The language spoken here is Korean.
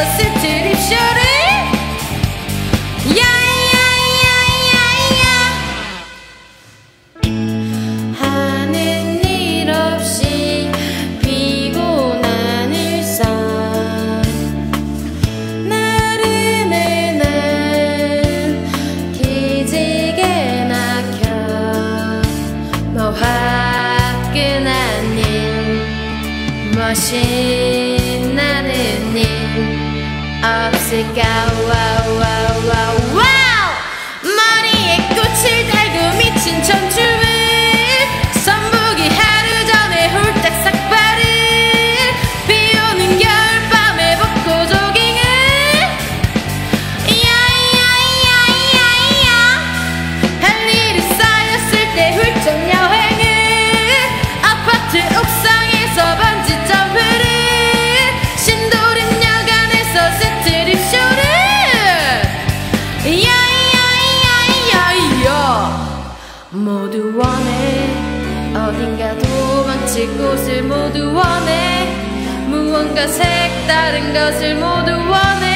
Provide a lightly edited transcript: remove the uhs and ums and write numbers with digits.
안에서 스트립 쇼를 하는 일 없이 피곤한 일상 나른해 난 기지개 막혀 뭐 화끈한 일 뭐 신나는 일 없을까 와우 와우 와우 와우 머리에 꽃을 달고 미친 전주을 선북이 하루 전에 홀딱 삭발을 비오는 겨울밤에 벗고 조깅을 야야야야야 할 일이 쌓였을 때 훌쩍 여행을 아파트 옥상에서 번지 점프를 신도림 야간에서 스트립 쇼를 모두 원해 어딘가 도망칠 곳을 모두 원해 무언가 색다른 것을 모두 원해